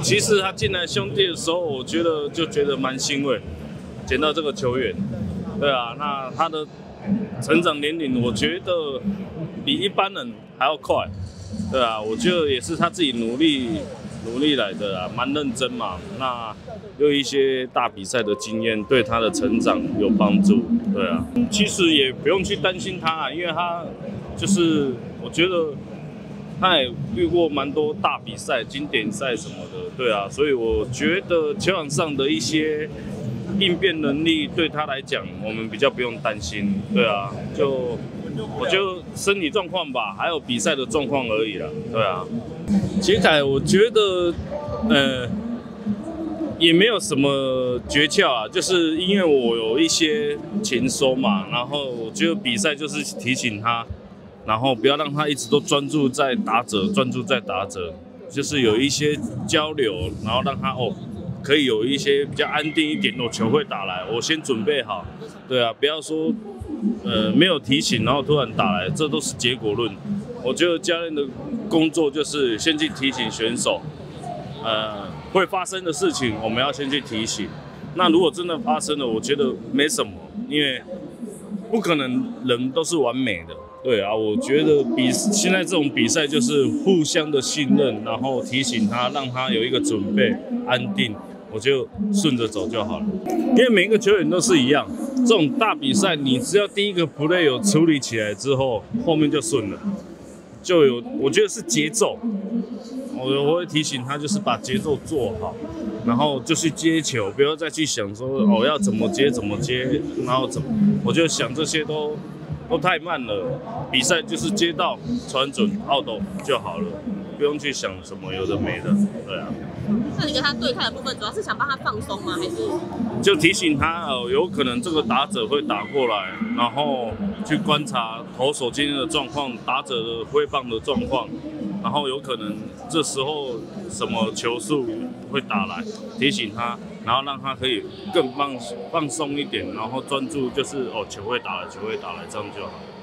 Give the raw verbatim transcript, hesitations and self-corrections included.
其实他进来兄弟的时候，我觉得就觉得蛮欣慰，捡到这个球员，对啊，那他的成长年龄，我觉得比一般人还要快，对啊，我觉得也是他自己努力努力来的啊，蛮认真嘛。那有一些大比赛的经验，对他的成长有帮助，对啊。其实也不用去担心他啊，因为他就是我觉得他也遇过蛮多大比赛、经典赛什么的，对啊，所以我觉得球场上的一些应变能力对他来讲，我们比较不用担心，对啊，就我就身体状况吧，还有比赛的状况而已啦，对啊。杰凯，我觉得，呃，也没有什么诀窍啊，就是因为我有一些情收嘛，然后我觉得比赛就是提醒他。然后不要让他一直都专注在打者，专注在打者，就是有一些交流，然后让他哦，可以有一些比较安定一点，哦，球会打来，我先准备好，对啊，不要说呃没有提醒，然后突然打来，这都是结果论。我觉得教练的工作就是先去提醒选手，呃会发生的事情，我们要先去提醒。那如果真的发生了，我觉得没什么，因为不可能人都是完美的。对啊，我觉得比现在这种比赛就是互相的信任，然后提醒他，让他有一个准备，安定，我就顺着走就好了。因为每一个球员都是一样，这种大比赛，你只要第一个 play 有处理起来之后，后面就顺了，就有，我觉得是节奏。我我会提醒他，就是把节奏做好，然后就去接球，不要再去想说哦要怎么接怎么接，然后怎么，我就想这些都。都太慢了，比赛就是接到传准、out就好了，不用去想什么有的没的，对啊。 那你跟他对看的部分，主要是想帮他放松吗？还是就提醒他哦，有可能这个打者会打过来，然后去观察投手今天的状况，打者的挥棒的状况，然后有可能这时候什么球速会打来，提醒他。然后让他可以更放放松一点，然后专注就是哦球会打来，球会打来，这样就好。